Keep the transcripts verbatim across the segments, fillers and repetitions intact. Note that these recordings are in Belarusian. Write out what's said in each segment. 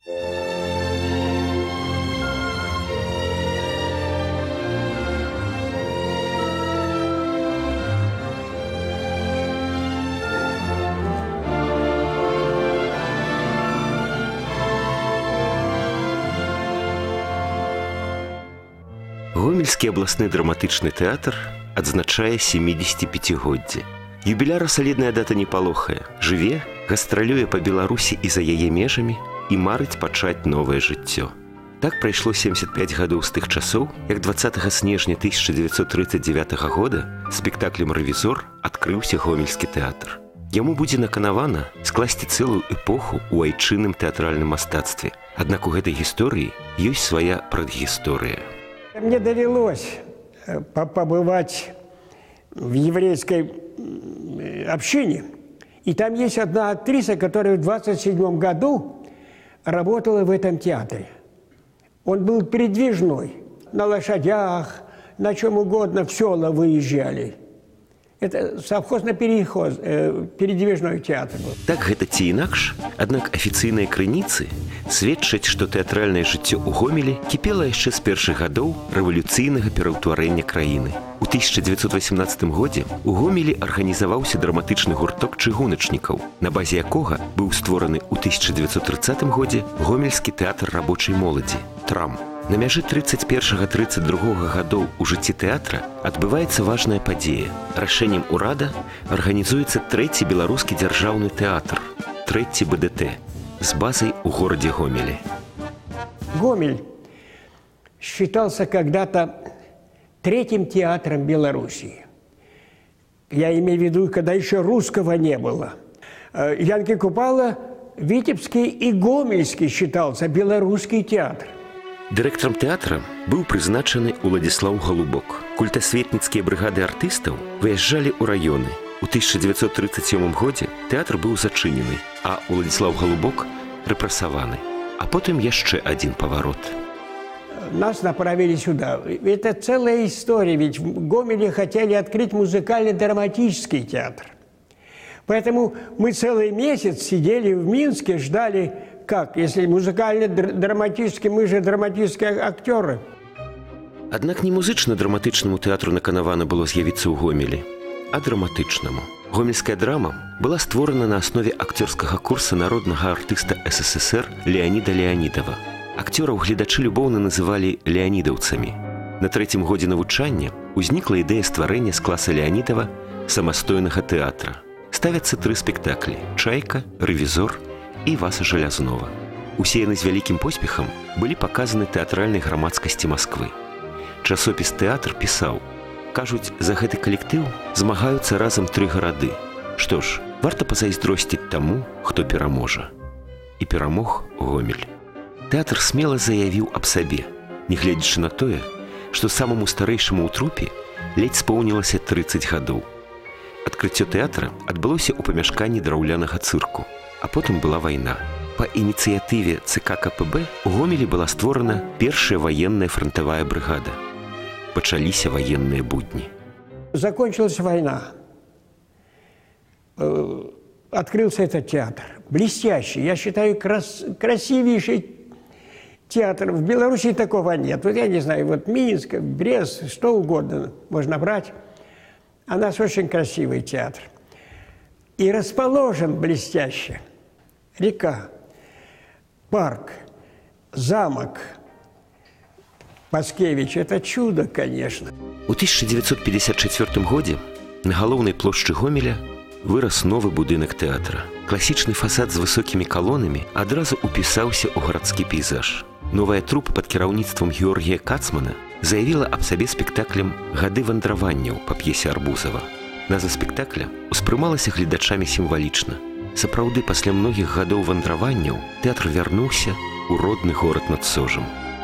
Гомельскі абласны драматычны тэатр адзначае сямідзесяціпяцігоддзе. Юбіляра салідная дата не палохае. Жыве, гастралюе па Беларусі і за яе межамі і марыць пачаць новае жыццё. Так прайшло семьдесят пять гадоў з тых часоў, як двадцатага снежня тысяча девятьсот тридцать девятого года спектаклем «Рэвізор» адкрыўся гомельскі тэатр. Яму будзе наканавана скласці цэлую эпоху ў айчынным тэатральным мастацтве. Аднак у гэтай гісторыі ёсць свая прадгісторыя. Мне довелось побывать в еврейской общине. И там есть одна актриса, которая в двадцать седьмом году работала в этом театре. Он был передвижной. На лошадях, на чем угодно в села выезжали. Это совхозно-передвижной театр был. Так гэта ці інакш, аднак афіцыйныя крыніцы сведчаць, што тэатральнае жыццё ў Гомелі кіпела яшчэ з першых гадоў рэвалюцыйнага пераўтварэння краіны. У тысяча девятьсот восемнадцатым годзе у Гомелі арганізаваўся драматычны гурток чыгуначнікаў, на базе якога быў створаны ў тысяча девятьсот тридцатым годзе гомельскі тэатр рабочай моладзі «Трам». На мяжы тридцать первого тридцать другого гадоў у жыцці тэатра адбываецца важная падзея. Рашэннем урада арганізуецца трэці беларускі дзяржаўны тэатр, трэці бэ дэ тэ, с базой у городе Гомеле. Гомель считался когда-то третьим театром Белоруссии. Я имею в виду, когда еще русского не было. Янки Купала, Витебский и Гомельский считался белорусский театр. Дырэктарам тэатра быў прызначаны Уладзіслаў Галубок. Культасветніцкія брыгады артыстаў выязджалі ў раёны. У тысяча девятьсот тридцать седьмом годзе тэатр быў зачынены, а Уладзіслаў Галубок рэпрэсаваны. А потым яшчэ адзін паварот. Нас направили сюда. Это целая история, ведь в Гомеле хотели открыть музыкально-драматический театр. Поэтому мы целый месяц сидели в Минске, ждали. Как? Если музыкально-драматический, мы же драматические актеры. Аднак не музычна-драматычнаму тэатру наканавана было з'явіцца ў Гомелі, а драматычнаму. Гомельская драма была створана на аснове акцёрскага курса народнага артыста эс эс эс эр Леаніда Леанідава. Акцёраў гледачы любоўна называлі леанідаўцамі. На трэцім годзе навучання узнікла ідэя стварэння з класа Леанідава самастойнага тэатра. Ставяцца тры спектаклі «Чайка», «Рэвізор» і «Васа Жалязнова». Усе яны з вялікім поспехам былі паказаны тэатральнай грамадскасці Масквы. Часопіс «Тэатр» пісаў: «Кажуць, за гэты калектыў змагаюцца разам тры гарады. Што ж, варта пазайздросціць таму, хто пераможа». І перамог Гомель. Тэатр смела заявіў аб сабе, нягледзячы на тое, што самаму старэйшаму ў трупе ледзь споўнілася тридцать гадоў. Адкрыццё тэатра адбылося ў памяшканні драўлянага цырку. А потым была вайна. Па ініцыятыве цэ ка ка пэ бэ у Гомелі была створана першая военная фронтовая бригада. Пачаліся военные будни. Закончилась война. Открылся этот театр. Блестящий. Я считаю, крас красивейший театр. В Беларуси такого нет. Вот я не знаю, вот Минск, Брест, что угодно можно брать. А у нас очень красивый театр. И расположен блестяще. Река, парк, замок Паскевич – это чудо, конечно. У тысяча девятьсот пятьдесят четвёртым годзе на галоўнай плошчы Гомеля вырас новы будынак тэатра. Класічны фасад з высокімі калонамі адразу упісаўся ў гарадскі пейзаж. Новая трупа пад кіраўніцтвам Георгія Кацмана заявіла аб сабе спектаклем «Гады вандраванняў» па п'есе Арбузава. Назва спектакля успрымалася гледачамі сімвалічна. Сапраўды, пасля многіх гадоў вандраванняў тэатр вярнуўся ў родны горад над Сожам.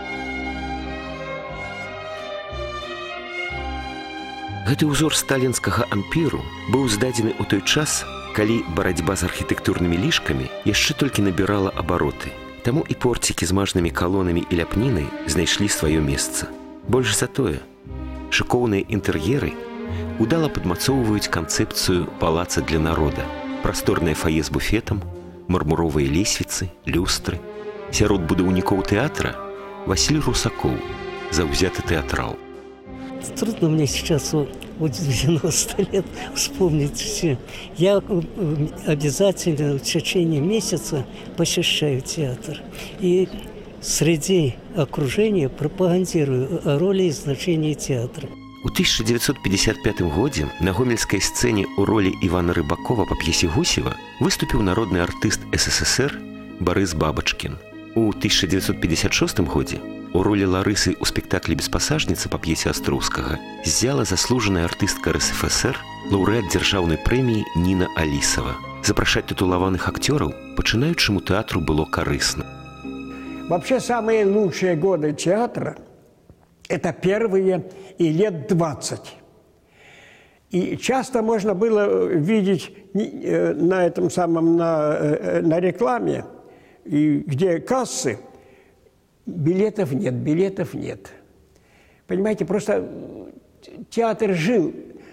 Гэты ўзор сталінскага ампіру быў здадзены ў той час, калі барацьба з архітэктурнымі лішкамі яшчэ толькі набірала абароты. Таму і порцікі з мажнымі калонамі і ляпнінай знайшлі сваё месца. Больш за тое, шыкоўныя інтэр'еры удала падмацоўваюць канцэпцыю палаца для народа. Просторное фойе с буфетом, мармуровые лесвицы, люстры. Сярод будаўнікоў тэатра Василь Русакоў, заўзяты тэатрал. Трудно мне сейчас, вот девяносто лет, вспомнить все. Я обязательно в течение месяца посещаю театр. И среди окружения пропагандирую о роли и значении театра. У тысяча девятьсот пятьдесят пятым годзе на гомельскай сцэне ў ролі Івана Рыбакова па п'есе Гусева выступіў народны артыст СССР Барыс Бабачкін. У тысяча девятьсот пятьдесят шестым годзе у ролі Ларысы ў спектаклі «Беспасажніца» па п'есе Астроўскага ззяла заслужаная артыстка РСФСР, лаўрэат дзяржаўнай прэміі Ніна Алісава. Запрашаць тытулаваных акцёраў пачынаючаму тэатру было карысна. Вообще самые лучшие годы театра – это первые и лет двадцать. И часто можно было видеть на этом самом, на, на рекламе, и где кассы, билетов нет, билетов нет. Понимаете, просто театр жил.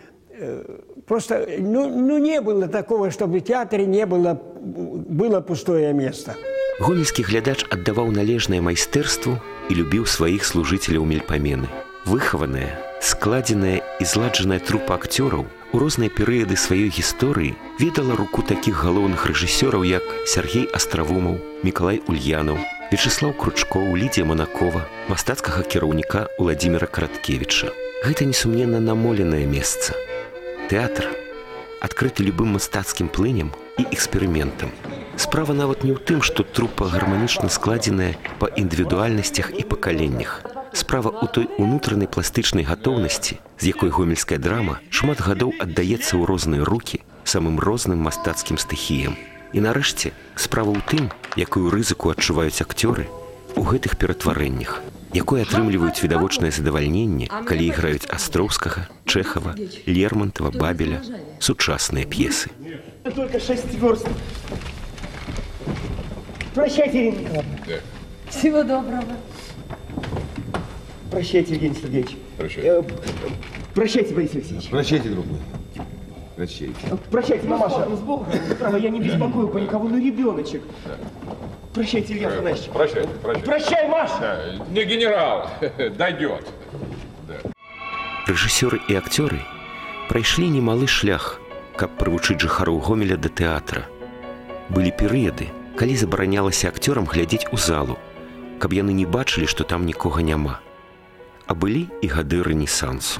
Просто ну, ну не было такого, чтобы в театре не было, было пустое место. Гомельскі глядач аддаваў належнае майстэрству і любіў сваіх служыцеляў мельпамены. Выхаваная, складзеная і зладжаная трупа акцёраў у розныя перыяды сваёй гісторыі ведала руку такіх галоўных рэжысёраў, як Сергей Астравумаў, Мікалай Ульянаў, Вячеслаў Кручкоў, Лідія Манакова, мастацкага кіраўніка Уладзіміра Караткевіча. Гэта несумненна намоленае месца. Тэатр адкрыты любым мастацкім плыням і эксперыментам. Справа нават не ў тым, што трупа гарманічна складзеная па індывідуальнасцях і пакаленнях. Справа ў той унутранай пластычнай гатоўнасці, з якой гомельская драма шмат гадоў аддаецца ў розныя рукі самым розным мастацкім стыхіям. І нарэшце, справа ў тым, якую рызыку адчуваюць акцёры у гэтых ператварэннях, якое атрымліваюць відавочнае задавальненне, калі іграюць Астроўскага, Чэхава, Лермонтова, Бабеля, сучасныя п'есы. Только шесть верст. Прощайте, Ирина Николаевна. Да. Всего доброго. Прощайте, Евгений Сергеевич. Прощайте. Э, прощайте, Борис Алексеевич. Прощайте, друг мой. Прощайте. Прощайте, мамаша. С Богом. Право, я не беспокою по никого, но ребеночек. Да. Прощайте, Илья Афанасьевич. Прощайте, прощайте. Прощай, Маша. Да, не генерал. Дойдет. Да. Рэжысёры і акцёры прайшлі немалы шлях, каб прывучыць жыхароў Гомеля да тэатра. Былі перыяды, калі забаранялася акцёрам глядзець у залу, каб яны не бачылі, што там нікога няма. А былі і гады рэнесансу.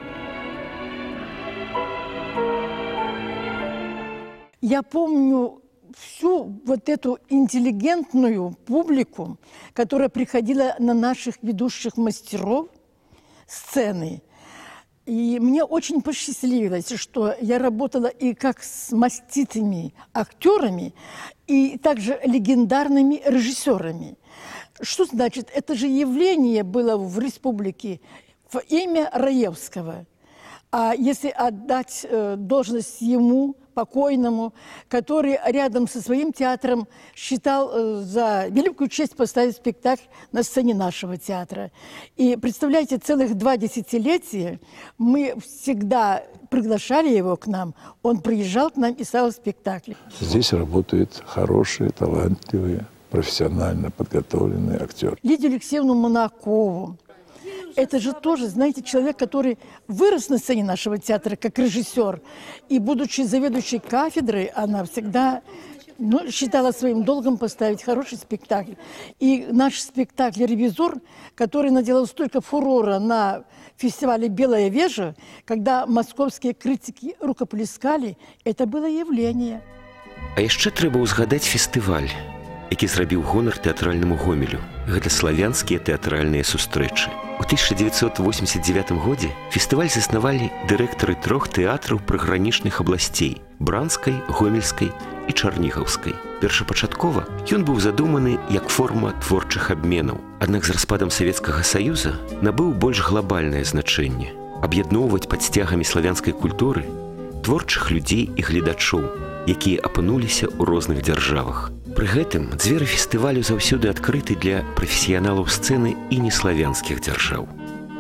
Я помню всю вот эту интеллигентную публику, которая приходила на наших ведущих мастеров сцены. И мне очень посчастливилось, что я работала и как с маститыми актерами, и также легендарными режиссерами. Что значит? Это же явление было в республике в имя Раевского. А если отдать э, должность ему, покойному, который рядом со своим театром считал э, за великую честь поставить спектакль на сцене нашего театра. И представляете, целых два десятилетия мы всегда приглашали его к нам, он приезжал к нам и ставил спектакли. Здесь работают хорошие, талантливые, профессионально подготовленные актеры. Лидию Алексеевну Манакову. Это же тоже, знаете, человек, который вырос на сцене нашего театра как режиссер. И, будучи заведующей кафедрой, она всегда ну, считала своим долгом поставить хороший спектакль. И наш спектакль «Ревизор», который наделал столько фурора на фестивале «Белая вежа», когда московские критики рукоплескали, это было явление. А яшчэ трэба ўзгадаць фестываль, які зрабіў гонар тэатральнаму Гомелю. Гэта славянскія тэатральныя сустрэчы. У тысяча девятьсот восемьдесят девятым годзе фестываль заснавалі дырэктары трох тэатраў прыгранічных абласцей – Бранскай, Гомельскай і Чарнігаўскай. Першапачаткова ён быў задуманы як форма творчых абменаў. Аднак з распадам Савецкага Саюза набыў больш глобальнае значэнне – аб'ядноўваць пад сцягамі славянскай культуры творчых людзей і гледачоў, якія апынуліся ў розных дзяржавах. Пры гэтым дзверы фестывалю заўсёды адкрыты для прафесіяналаў сцэны і неславянскіх дзяржаў.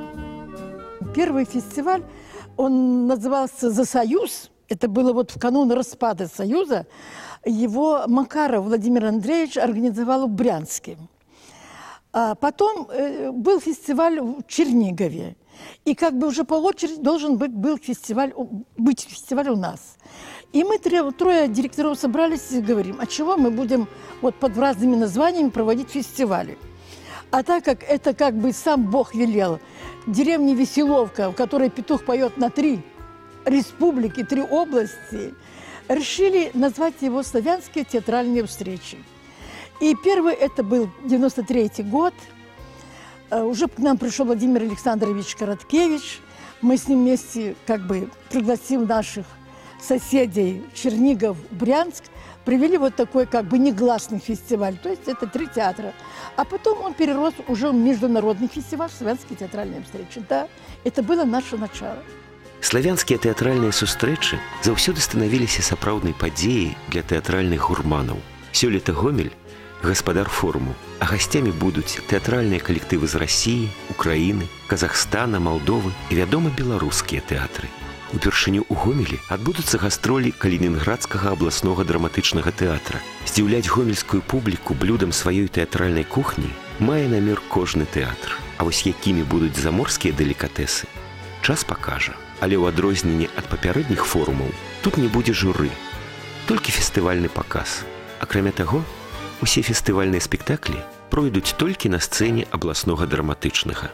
Первый фестиваль, он назывался «За Союз». Это было вот в канун распада Союза. его Макаров Владимир Андреевич организовал в Брянске. А потом э, был фестиваль в Чернигове. И как бы уже по очереди должен быть, был фестиваль, быть фестиваль у нас. И мы трое, трое директоров собрались и говорим, а чего мы будем вот под разными названиями проводить фестивали. А так как это как бы сам Бог велел, деревня Веселовка, в которой петух поет на три республики, три области, решили назвать его «Славянские театральные встречи». И первый это был девяносто третий год. Уже к нам пришел Владимир Александрович Короткевич. Мы с ним вместе как бы пригласив наших соседей Чернигов, Брянск, привели вот такой как бы негласный фестиваль. То есть это три театра. А потом он перерос уже в международный фестиваль «Славянские театральные встречи». Да, это было наше начало. Славянскія тэатральныя сустрэчы заўсёды станавіліся сапраўднай падзеяй для тэатральных гурманаў. Сёлета Гомель гаспадар форуму, а гасцямі будуць тэатральныя калектывы з Расіі, Украіны, Казахстана, Малдовы і, вядома, беларускія тэатры. Упершыню ў Гомелі адбудуцца гастролі Калінінградскага абласнога драматычнага тэатра. Здзіўляць гомельскую публіку блюдам сваёй тэатральнай кухні мае намер кожны тэатр. А вось якімі будуць заморскія делікатэсы, час пакажа. Але ў адрозненне ад папярэдніх форумаў тут не будзе журы, толькі фестывальны паказ. Акрамя таго, усе фестывальныя спектаклі пройдуць толькі на сцэне абласнога драматычнага.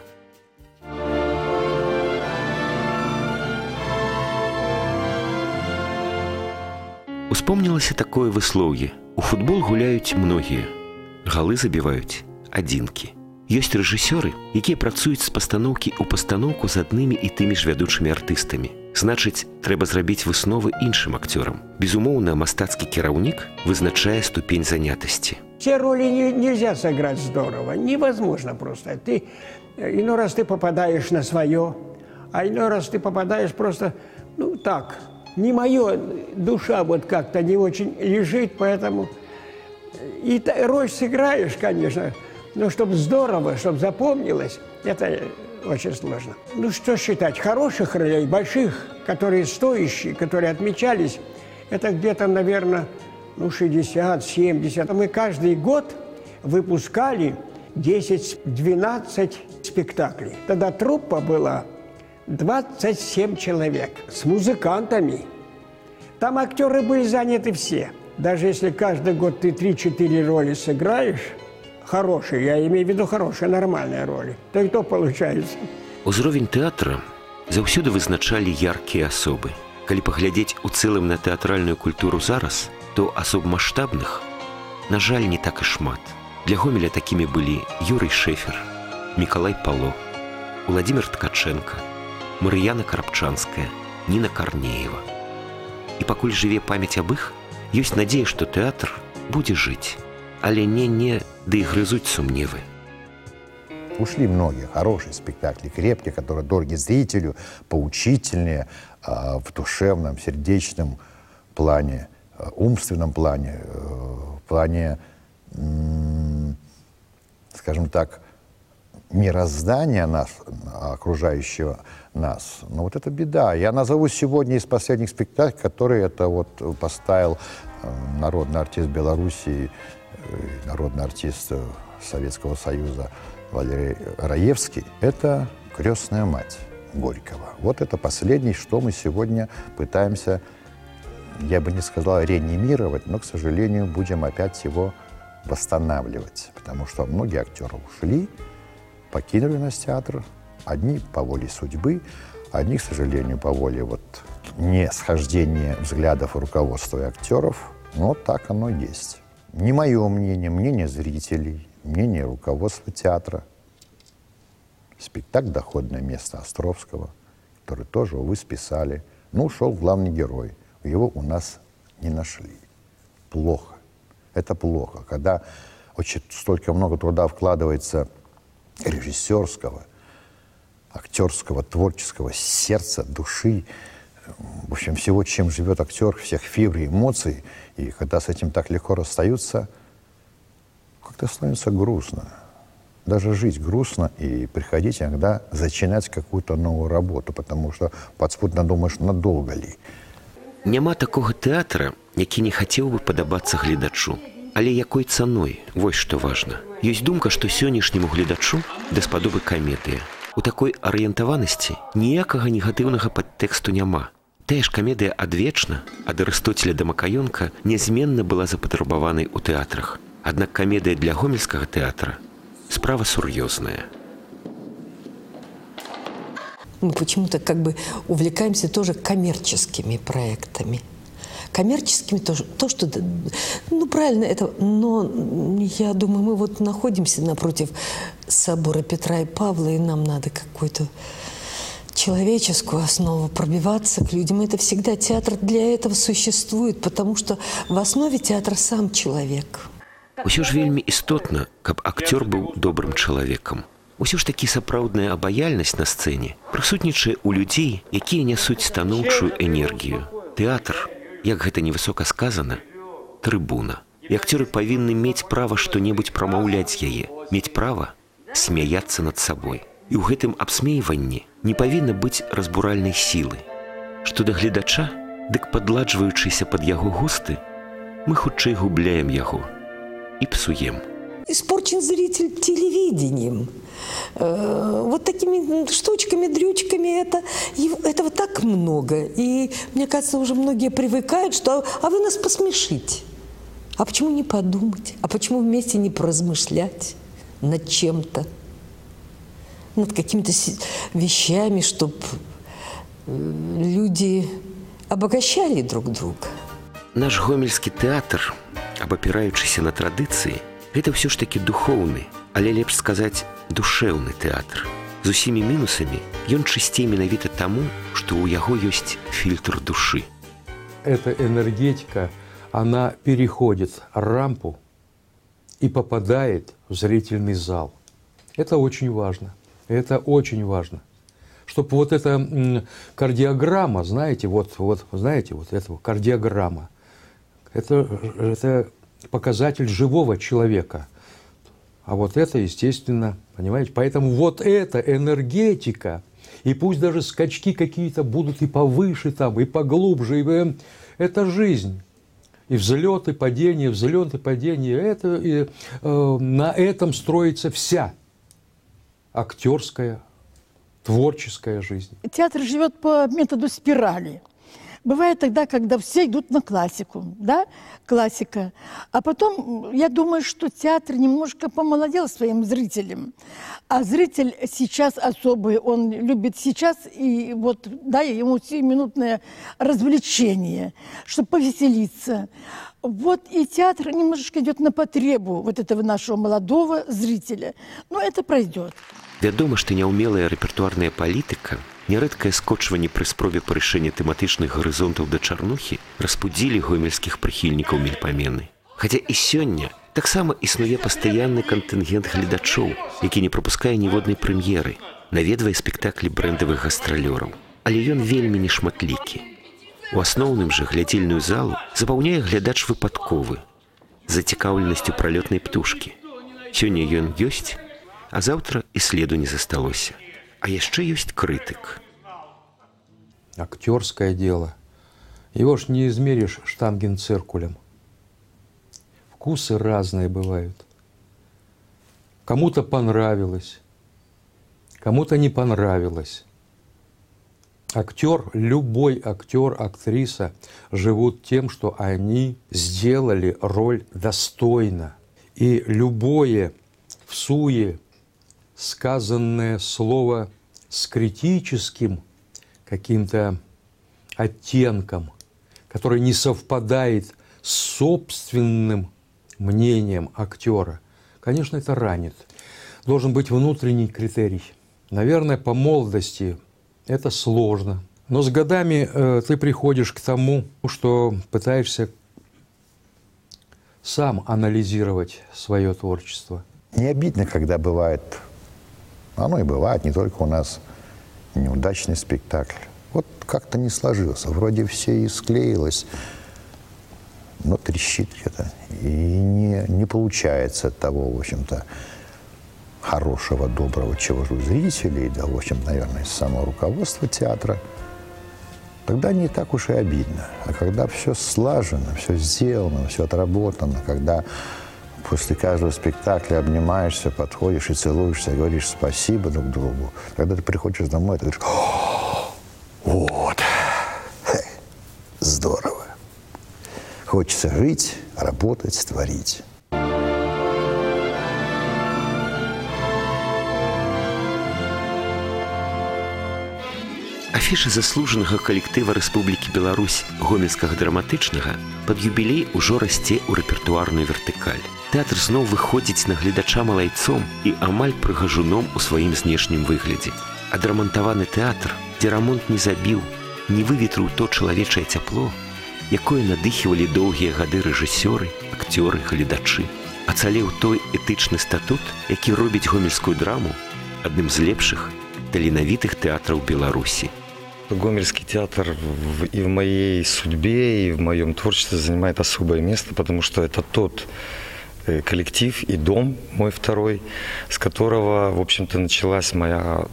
Успомнілася такое выслоўе. У футбол гуляюць многія, галы забіваюць адзінкі. Ёсць рэжысёры, якія працуюць з пастаноўкі ў пастаноўку з аднымі і тымі ж вядучымі артыстамі. Значыць, трэба зрабіць высновы іншым акцёрам. Безумоўна, мастацкі кіраўнік вызначае ступень занятасці. Все роли не, нельзя сыграть здорово, невозможно просто. Ты, иной раз ты попадаешь на свое, а иной раз ты попадаешь просто, ну так, не мое, душа вот как-то не очень лежит, поэтому и роль сыграешь, конечно, но чтобы здорово, чтобы запомнилось, это очень сложно. Ну что считать, хороших ролей, больших, которые стоящие, которые отмечались, это где-то, наверное, ну, шестьдесят-семьдесят. Мы каждый год выпускали десять-двенадцать спектаклей. Тогда труппа была двадцать семь человек с музыкантами. Там актеры были заняты все. Даже если каждый год ты три-четыре роли сыграешь, хорошие, я имею в виду хорошие, нормальные роли, то и то получается. Узровень тэатра заўсёды вызначалі яркія асобы. Калі паглядзець у цэлым на тэатральную культуру зараз, то асоб маштабных, на жаль, не так і шмат. Для Гомеля такімі былі Юрый Шефер, Мікалай Пало, Владимир Ткаченко, Марыяна Карапчанская, Ніна Карнеева. І пакуль жыве памяць аб іх, ёсць надзея, што тэатр будзе жыць, але не-не, да і грызуць сумневы. Ушли многие хорошие спектакли, крепкие, которые дороги зрителю, поучительные э, в душевном, сердечном плане, э, умственном плане, э, в плане, э, скажем так, мироздания нас, окружающего нас. Но вот это беда. Я назову сегодня из последних спектаклей, которые это вот поставил э, народный артист Белоруссии, э, народный артист Советского Союза Валерий Раевский. Это «Крестная мать» Горького. Вот это последнее, что мы сегодня пытаемся, я бы не сказал реанимировать, но, к сожалению, будем опять его восстанавливать. Потому что многие актеры ушли, покинули нас театр. Одни по воле судьбы, одни, к сожалению, по воле вот не схождения взглядов руководства и актеров. Но так оно есть. Не мое мнение, мнение зрителей, мнение руководства театра. Спектакль «Доходное место» Островского, который тоже, увы, списали. Ну, ушел главный герой. Его у нас не нашли. Плохо. Это плохо. Когда очень столько много труда вкладывается режиссерского, актерского, творческого сердца, души, в общем, всего, чем живет актер, всех фибр и эмоций, и когда с этим так легко расстаются, как-то становится грустно. Даже жить грустно и приходить иногда начинать какую-то новую работу, потому что подспудно думаешь, надолго ли. Няма такога тэатра, які не хацеў бы падабацца гледачу. Але якой цаной? Вось што важна. Ёсць думка, што сённяшняму гледачу даспадобы камедыя. У такой арыентаванасці ніякага негатыўнага падтэксту няма. Тая ж камедыя адвечна, ад Арыстоцеля да Макаёнка, нязменна была запатрабаванай у тэатрах. Аднак камедыя для гомельскага тэатра справа сур'ёзная. Мы почему-то как бы увлекаемся тоже коммерческими проектами. Коммерческими тоже, то, что, ну, правильно, это, но я думаю, мы вот находимся напротив собора Петра и Павла, и нам надо какую-то человеческую основу пробиваться к людям. Это всегда театр для этого существует, потому что в основе театра сам человек. Усё ж вельмі істотна, каб акцёр быў добрым чалавекам. Усё ж такі сапраўдная абаяльнасць на сцэне прысутнічае ў людзей, якія нясуць станоўчую энергію. Тэатр, як гэта невысока сказана, трыбуна. І акцёры павінны мець права што-небудзь прамаўляць яе, мець права смяяцца над сабой. І ў гэтым абсмейванні не павінна быць разбуральнай сілы. Што да гледача, дык падладжваючыся пад яго густы, мы хутчэй губляем яго і псуем. Испорчен зритель телевидением. Вот такими штучками, дрючками это, этого так много. И мне кажется, уже многие привыкают, что а вы нас посмешите. А почему не подумать? А почему вместе не поразмышлять над чем-то? Над какими-то вещами, чтобы люди обогащали друг друга. Наш гомельскі тэатр, абапіраючыся на традыцыі, гэта ўсё ж такі духоўны, але лепш сказаць душэўны тэатр. З усімі мінусамі ён чысцей менавіта таму, што ў яго ёсць фильтр душы. Эта энергетика, она переходит рампу и попадает в зрительный зал. Это очень важно. Это очень важно. Чтобы вот эта кардиограмма, знаете, вот, вот, знаете, вот эта кардиограмма, это, это показатель живого человека. А вот это, естественно, понимаете? Поэтому вот эта энергетика, и пусть даже скачки какие-то будут и повыше там, и поглубже, и, это жизнь. И взлеты, падения, взлеты, падения. Это, и, э, на этом строится вся актерская, творческая жизнь. Театр живет по методу спирали. Бывает тогда, когда все идут на классику, да, классика. А потом, я думаю, что театр немножко помолодел своим зрителям. А зритель сейчас особый, он любит сейчас, и вот дай ему сиюминутное развлечение, чтобы повеселиться. Вот и театр немножечко идет на потребу вот этого нашего молодого зрителя. Но это пройдет. Вядома, што няўмелая рэпертуарная палітыка, нярэдкае скочванне пры спробе парышэння тэматычных гарызонтаў да чарнухі распудзілі гомельскіх прыхільнікаў мельпамены. Хаця і сёння таксама існуе пастаянны кантынгент гледачоў, які не прапускае ніводнай прэм'еры, наведвае спектаклі брэндавых гастралёраў. Але ён вельмі нешматлікі. У асноўным жа глядзельную залу запаўняе глядач выпадковы, з зацікаўленасцю пралётнай птушкі. Сёння ён ёсць, а завтра и следу не засталося. А яшчэ ёсць крытык. Актерское дело. Его ж не измеришь штангенциркулем. Вкусы разные бывают. Кому-то понравилось, кому-то не понравилось. Актер, любой актер, актриса живут тем, что они сделали роль достойно. И любое всуе сказанное слово с критическим каким-то оттенком, который не совпадает с собственным мнением актера, конечно, это ранит. Должен быть внутренний критерий. Наверное, по молодости это сложно. Но с годами э, ты приходишь к тому, что пытаешься сам анализировать свое творчество. Не обидно, когда бывает, оно и бывает, не только у нас, неудачный спектакль. Вот как-то не сложился, вроде все и склеилось, но трещит где-то. И не, не получается того, в общем-то, хорошего, доброго, чего ждут зрители, да, в общем, наверное, из самого руководства театра. тогда не так уж и обидно. А когда все слажено, все сделано, все отработано, когда после каждого спектакля обнимаешься, подходишь и целуешься, и говоришь спасибо друг другу, когда ты приходишь домой, ты говоришь: вот, здорово. Хочется жить, работать, творить. Афіша заслужанага калектыва Рэспублікі Беларусь гомельскага драматычнага пад юбілей ужо расце ў рэпертуарную вертыкаль. Тэатр зноў выходзіць на гледача малайцом і амаль прыгажуном у сваім знешнім выглядзе. Адрамантаваны тэатр, дзе рамонт не забіў, не выветрыў то чалавечае цяпло, якое надыхівалі доўгія гады рэжысёры, акцёры, гледачы. Ацалеў той этычны статут, які робіць гомельскую драму адным з лепшых таленавітых тэатраў Беларусі. Гомельский театр и в моей судьбе, и в моем творчестве занимает особое место, потому что это тот коллектив и дом мой второй, с которого, в общем-то, началась моя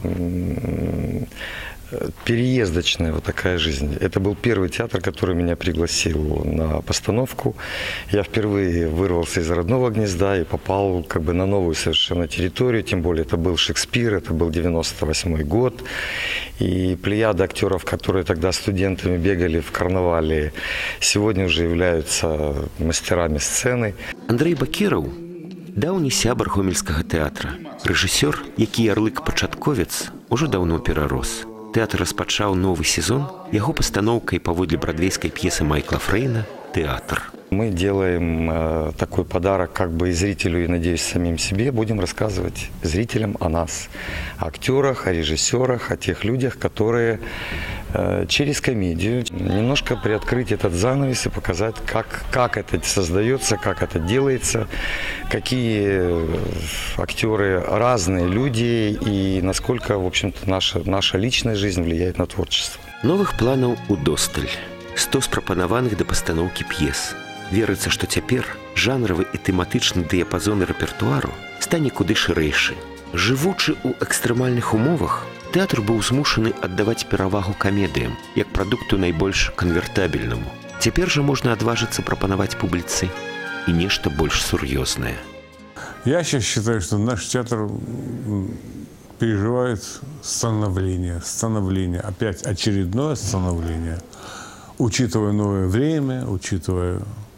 переездочная вот такая жизнь. Это был первый театр, который меня пригласил на постановку. Я впервые вырвался из родного гнезда и попал как бы на новую совершенно территорию, тем более это был Шекспир, это был девяносто восьмой год. И плеяда актеров, которые тогда студентами бегали в карнавале, сегодня уже являются мастерами сцены. Андрей Бакіраў – даўні сябар гомельскага тэатра. Рэжысёр, які ярлык пачатковец, ужо даўно перарос. Тэатр распачаў новы сезон яго пастаноўкай паводле брадвейскай п'есы Майкла Фрейна «Театр». Мы делаем э, такой подарок как бы и зрителю, и, надеюсь, самим себе. Будем рассказывать зрителям о нас, о актерах, о режиссерах, о тех людях, которые э, через комедию немножко приоткрыть этот занавес и показать, как, как это создается, как это делается, какие актеры разные люди и насколько, в общем-то, наша, наша личная жизнь влияет на творчество. Новых планаў удосталь. сто спрапанаваных да пастаноўкі п'ес. Верыцца, што цяпер жанравы і тэматычны дыяпазон рэпертуару стане куды шырэйшы. Жывучы ў экстрэмальных умовах, тэатр быў змушаны аддаваць перавагу камедыям, як прадукту найбольш канвертабельнаму. Цяпер жа можна адважыцца прапанаваць публіцы і нешта больш сур'ёзнае. Я сейчас считаю, что наш театр переживает становление, становление, опять очередное становление, учитывая новое время, учитывая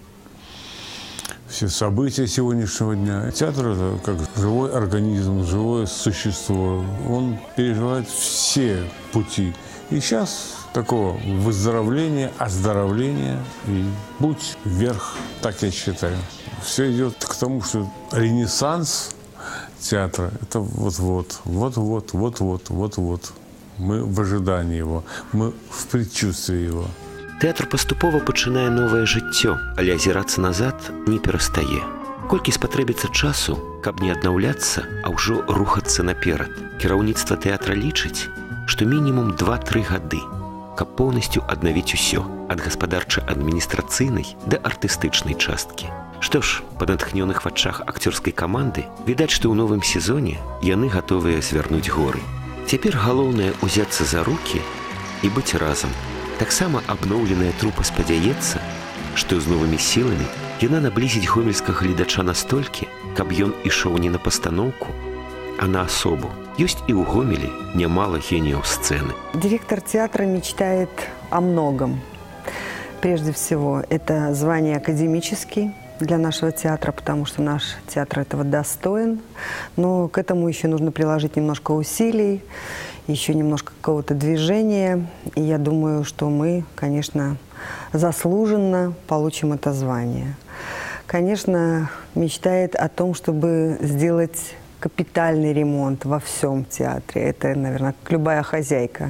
все события сегодняшнего дня. Театр – это как живой организм, живое существо. Он переживает все пути. И сейчас такого выздоровления, оздоровления и путь вверх, так я считаю. Все идет к тому, что ренессанс театра – это вот-вот, вот-вот, вот-вот, вот-вот. Мы в ожидании его, мы в предчувствии его. Тэатр паступова пачынае новае жыццё, але азірацца назад не перастае. Колькі спатрэбіцца часу, каб не аднаўляцца, а ўжо рухацца наперад. Кіраўніцтва тэатра лічыць, што мінімум два-тры гады, каб поўнасцю аднавіць усё, ад гаспадарча-адміністрацыйнай да артыстычнай часткі. Што ж, па натхнёных вачах акцёрскай каманды відаць, што ў новым сезоне яны гатовыя звярнуць горы. Цяпер галоўнае ўзяцца за рукі і быць разам. Таксама абноўленая трупа спадзяецца, што з новымі сіламі яна наблізіць гомельскага гледача настолькі, каб ён ішоў не на пастаноўку, а на асобу. Ёсць і ў Гомелі нямала геніяў сцэны. Директор театра мечтает о многом. Прежде всего, это звание академический для нашего театра, потому что наш театр этого достоин. Но к этому еще нужно приложить немножко усилий, еще немножко какого-то движения. И я думаю, что мы, конечно, заслуженно получим это звание. Конечно, мечтает о том, чтобы сделать капитальный ремонт во всем театре. Это, наверное, как любая хозяйка.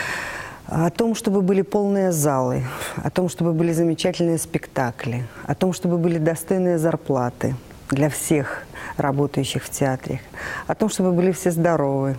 О том, чтобы были полные залы, о том, чтобы были замечательные спектакли, о том, чтобы были достойные зарплаты для всех работающих в театре, о том, чтобы были все здоровы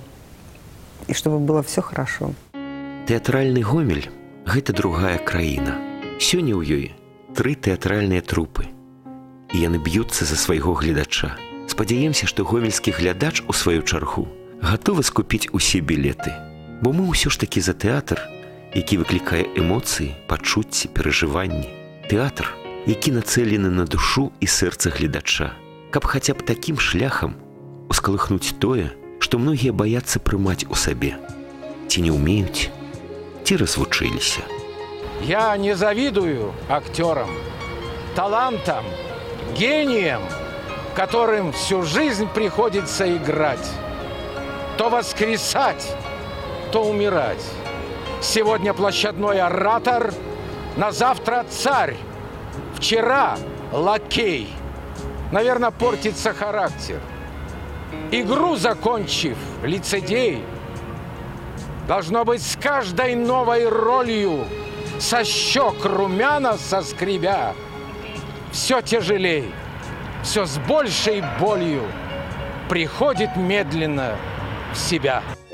и чтобы было все хорошо. Тэатральны Гомель – гэта другая краіна. Сёння ў ёй тры тэатральныя трупы. І яны б'юцца за свайго гледача. Спадзяемся, што гомельскі глядач, у сваю чаргу, гатовы скупіць усе білеты. Бо мы ўсё ж такі за тэатр, які выклікае эмоцыі, пачуцці, перажыванні. Тэатр, які нацэлены на душу і сэрца гледача, каб хаця б такім шляхам ускалыхнуць тое, што многія баяцца прымаць у сабе. Ці не ўмеюць, ці развучыліся. Я не завидую актерам, талантам, гениям, которым всю жизнь приходится играть. То воскресать, то умирать. Сегодня площадной оратор, на завтра царь, вчера лакей. Наверное, портится характер. Игру закончив, лицедей, должно быть, с каждой новой ролью, со щек румяна соскребя, все тяжелей, все с большей болью приходит медленно в себя.